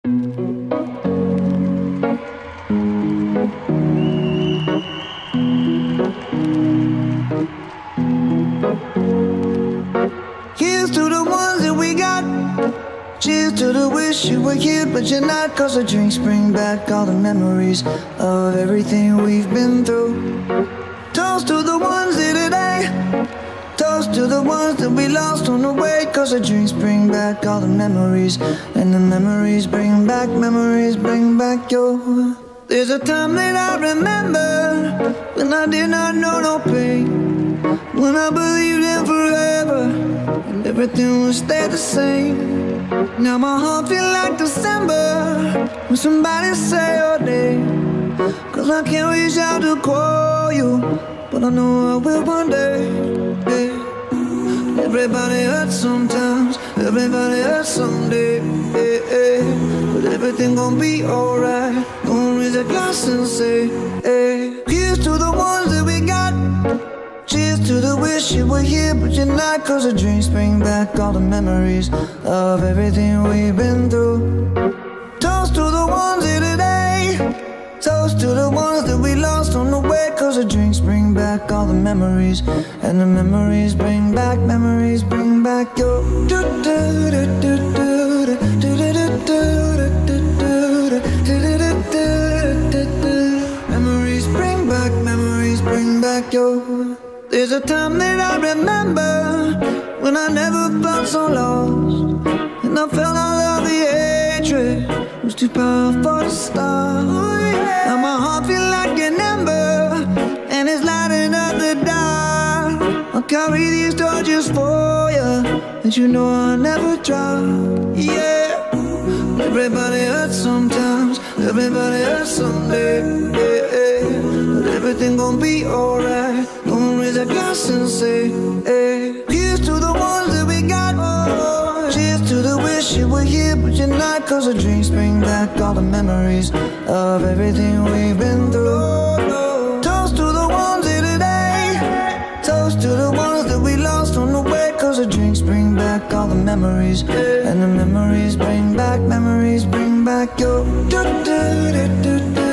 Here's to the ones that we got. Cheers to the wish you were here but you're not. Cause the drinks bring back all the memories of everything we've been through. Toast to the ones here today. Toast to the ones that we lost on the way. Cause the drinks bring back all the memories. And the memories bring back your. There's a time that I remember when I did not know no pain, when I believed in forever and everything would stay the same. Now my heart feel like December when somebody say your name. Cause I can't reach out to call you, but I know I will one day, yeah. Everybody hurts sometimes, everybody hurts someday, yeah, yeah. But everything gon' be alright. Gonna raise a glass and say, hey. Here's to the ones that we got. Cheers to the wish you were here but you're not. Cause the drinks bring back all the memories of everything we've been through. Toast to the ones here today. Toast to the ones that we lost on the way. Cause the drinks bring back all the memories. And the memories bring back your. Memories bring back your. There's a time that I remember when I never felt so lost, and I felt all of the hatred was too powerful to stop. Now my heart feel like an ember and it's lighting up the dark. I'll carry these torches for you, and you know I'll never drop. Yeah. Everybody hurts sometimes, everybody hurts someday, yeah, yeah. But everything gon' be alright. Gonna raise a glass and say, hey. Here's to the ones that we got. Oh, cheers to the wish you were here but you're not. Cause the drinks bring back all the memories of everything we've been through. Toast to the ones here today. Toast to the ones that we lost on the way. Cause the drinks bring back all the memories. And the memories bring back your.